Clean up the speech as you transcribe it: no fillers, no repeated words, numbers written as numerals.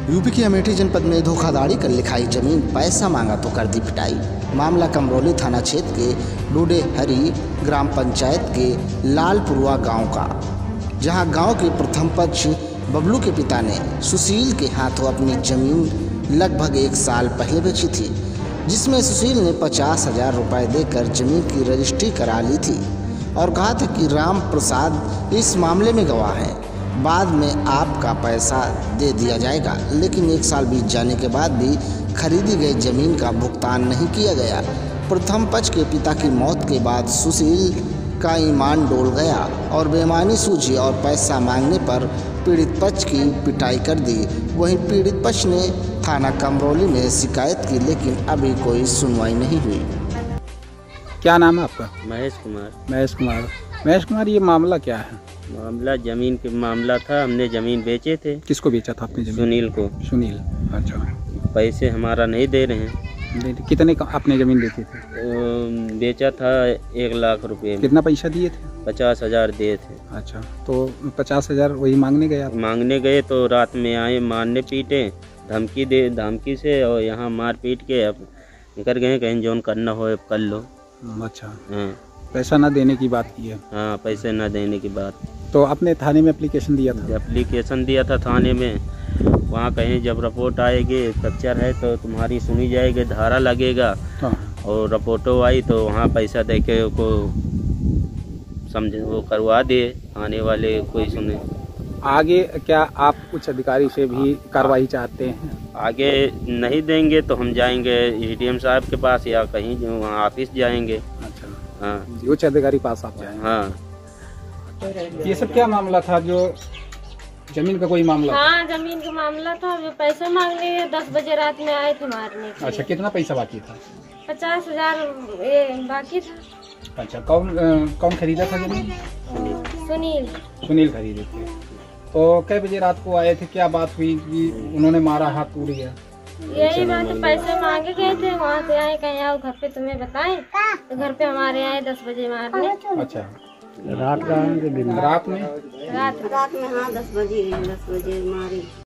UP के अमेठी जनपद में धोखाधड़ी कर लिखाई जमीन, पैसा मांगा तो कर दी पिटाई। मामला कमरौली थाना क्षेत्र के डूडेहरी ग्राम पंचायत के लालपुरवा गांव का, जहां गांव के प्रथम पक्ष बबलू के पिता ने सुशील के हाथों अपनी जमीन लगभग 1 साल पहले बेची थी, जिसमें सुशील ने 50,000 रुपये देकर जमीन की रजिस्ट्री करा ली थी और कहा था कि राम प्रसाद इस मामले में गवाह है, बाद में आपका पैसा दे दिया जाएगा। लेकिन 1 साल बीत जाने के बाद भी खरीदी गई जमीन का भुगतान नहीं किया गया। प्रथम पक्ष के पिता की मौत के बाद सुशील का ईमान डोल गया और बेईमानी सूझी और पैसा मांगने पर पीड़ित पक्ष की पिटाई कर दी। वहीं पीड़ित पक्ष ने थाना कमरौली में शिकायत की, लेकिन अभी कोई सुनवाई नहीं हुई। क्या नाम है आपका? महेश कुमार। महेश कुमार, ये मामला क्या है? मामला जमीन के मामला था। हमने जमीन बेचे थे। किसको बेचा था आपने जमीन? सुनील को। सुनील, अच्छा। पैसे हमारा नहीं दे रहे हैं। कितने का आपने जमीन बेची थी? बेचा था 1 लाख रुपए। कितना पैसा दिए थे? 50,000 दिए थे। अच्छा, तो 50,000 वही मांगने गए आप? मांगने गए तो रात में आए, मारने पीटे, धमकी से, और यहाँ मार पीट के अब निकल गए, कहीं जोन करना हो कर लो। अच्छा, हाँ। पैसा ना देने की बात की है? हाँ, पैसे ना देने की बात। तो आपने थाने में एप्लीकेशन दिया था? एप्लीकेशन दिया था थाने में। वहाँ कहीं जब रिपोर्ट आएगी, फ्रैक्चर है तो तुम्हारी सुनी जाएगी, धारा लगेगा। हाँ। और रिपोर्टो आई तो वहाँ पैसा दे के को समझे वो करवा दिए, आने वाले कोई सुने। आगे क्या आप कुछ अधिकारी से भी कार्रवाई चाहते हैं? आगे नहीं देंगे तो हम जाएंगे एडीएम साहब के पास या कहीं वहाँ ऑफिस जाएंगे। अच्छा, हाँ, उच्च अधिकारी पास आप जाएंगे? हाँ। ये सब क्या मामला था? जो जमीन का कोई मामला? हाँ, जमीन का मामला था। जो पैसे मांगने 10 बजे रात में आए थे मारने के। अच्छा, कितना पैसा बाकी था? 50,000 बाकी था। अच्छा, कौन खरीदा था जमीन? सुनील खरीदे थे। तो कै बजे रात को आए थे? क्या बात हुई कि उन्होंने मारा, हाथ टूट गया? यही बात है, पैसे मांगे गए थे, वहाँ से आए, कहीं आओ घर पे तुम्हें बताएं, तो घर पे हमारे आए 10 बजे मारने। अच्छा, रात का दिन? रात में? रात में हाँ, 10 बजे मारी।